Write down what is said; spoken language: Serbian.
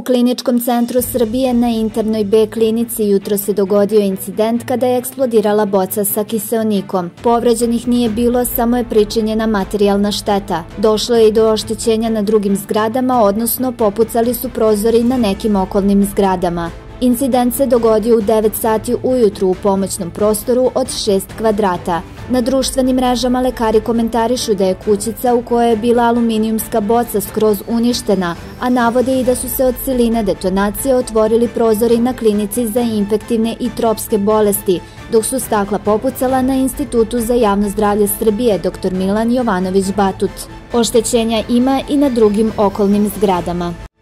Kliničkom centru Srbije na internoj B klinici jutro se dogodio incident kada je eksplodirala boca sa kiseonikom. Povređenih nije bilo, samo je pričinjena materijalna šteta. Došlo je i do oštećenja na drugim zgradama, odnosno popucali su prozori na nekim okolnim zgradama. Incident se dogodio u 9 sati ujutru u pomoćnom prostoru od 6 kvadrata. Na društvenim mrežama lekari komentarišu da je kućica u kojoj je bila aluminijumska boca skroz uništena, a navode i da su se od siline detonacije otvorili prozori na klinici za infektivne i tropske bolesti, dok su stakla popucala na Institutu za javno zdravlje Srbije dr. Milan Jovanović Batut. Oštećenja ima i na drugim okolnim zgradama.